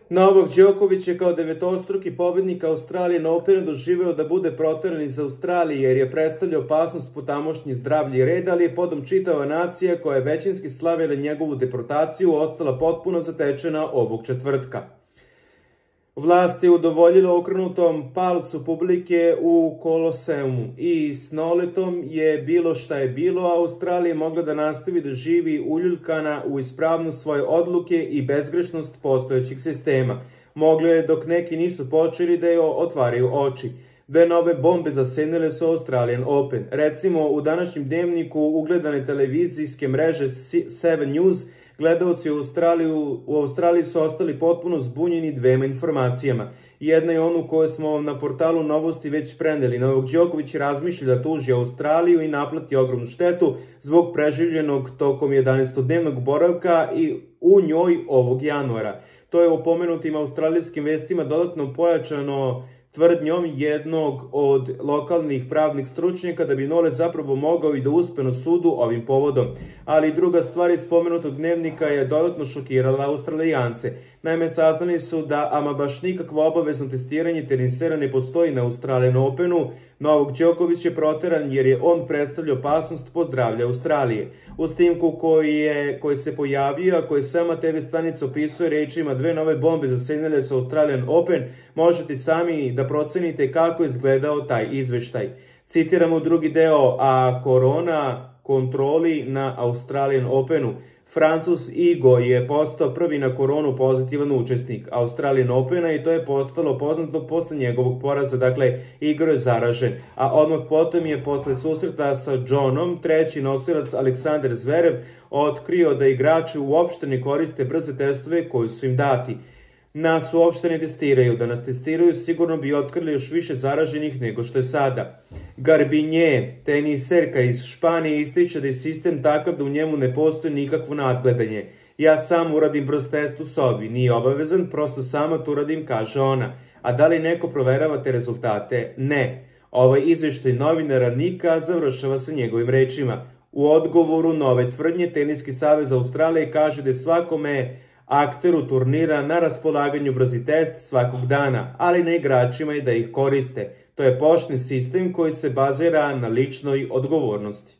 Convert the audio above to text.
Novak Đoković je kao devetostruki pobednik Australian Opena doživeo da bude proteran iz Australije jer je predstavljao opasnost po tamošnji zdravlje i red, ali je potom čitava nacija koja je većinski slavila njegovu deportaciju ostala potpuno zatečena ovog četvrtka. Vlast je udovoljila okrenutom palcu publike u Koloseumu i s noletom je bilo šta je bilo, a Australija mogla da nastavi da živi uljuljkana u ispravnost svoje odluke i bezgrešnost postojećih sistema. Moglo je, dok neki nisu počeli, da joj otvaraju oči. Dve nove bombe zasenile su Australian Open. Recimo, u današnjem dnevniku ugledane televizijske mreže 7 News gledaoci u Australiji su ostali potpuno zbunjeni dvema informacijama. Jedna je onu koju smo na portalu Novosti već preneli. Novak Đoković razmišlja da tuži Australiju i naplati ogromnu štetu zbog preživljenog tokom 11-dnevnog boravka i u njoj ovog januara. To je u pomenutim australijskim vestima dodatno pojačano tvrdnjom jednog od lokalnih pravnih stručnjaka da bi Nole zapravo mogao i da uspe na sudu ovim povodom. Ali druga stvar iz spomenutog dnevnika je dodatno šokirala Australijance. Naime, saznali su da ama baš nikakvo obavezno testiranje tenisera ne postoji na Australian Openu. Novak Đoković je proteran jer je on predstavlja opasnost po zdravlje Australije. U snimku koji se pojavio, a koji sama TV stanica opisuje rečima dve nove bombe zasenile su Australian Open, možete sami da procenite kako je izgledao taj izveštaj. Citiramo drugi deo, a korona kontroli na Australian Openu. Francuz Igo je postao prvi na koronu pozitivan učesnik Australian Opena i to je postalo poznato posle njegovog poraza, dakle Igor je zaražen, a odmah potom je posle susreta sa Johnom treći nosilac Aleksandar Zverev otkrio da igrači uopšte ne koriste brze testove koji su im dati. Nas uopšte ne testiraju, da nas testiraju sigurno bi otkrili još više zaraženih nego što je sada. Garbinje, teniserka iz Španije, ističe da je sistem takav da u njemu ne postoji nikakvo nadgledanje. Ja sam uradim brz test u sobi, nije obavezan, prosto sama to uradim, kaže ona. A da li neko proverava te rezultate? Ne. Ovaj izveštaj novinara Nika završava sa njegovim rečima. U odgovoru na ove tvrdnje, Teniski savez Australije kaže da je svakome akteru turnira na raspolaganju brzi test svakog dana, ali na igračima i da ih koriste. To je pošteni sistem koji se bazira na ličnoj odgovornosti.